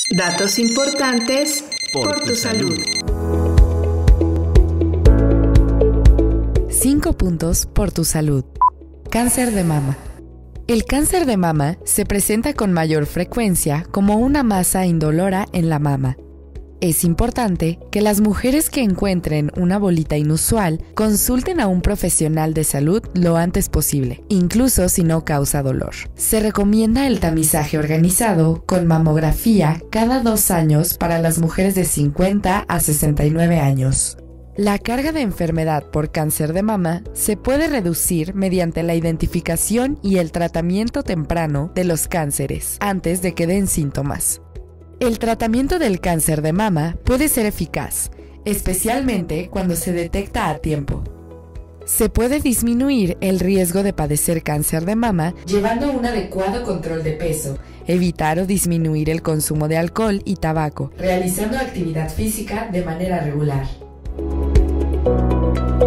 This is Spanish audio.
Datos importantes por tu salud. 5 puntos por tu salud. Cáncer de mama. El cáncer de mama se presenta con mayor frecuencia como una masa indolora en la mama. Es importante que las mujeres que encuentren una bolita inusual consulten a un profesional de salud lo antes posible, incluso si no causa dolor. Se recomienda el tamizaje organizado con mamografía cada 2 años para las mujeres de 50 a 69 años. La carga de enfermedad por cáncer de mama se puede reducir mediante la identificación y el tratamiento temprano de los cánceres antes de que den síntomas. El tratamiento del cáncer de mama puede ser eficaz, especialmente cuando se detecta a tiempo. Se puede disminuir el riesgo de padecer cáncer de mama llevando un adecuado control de peso, evitar o disminuir el consumo de alcohol y tabaco, realizando actividad física de manera regular.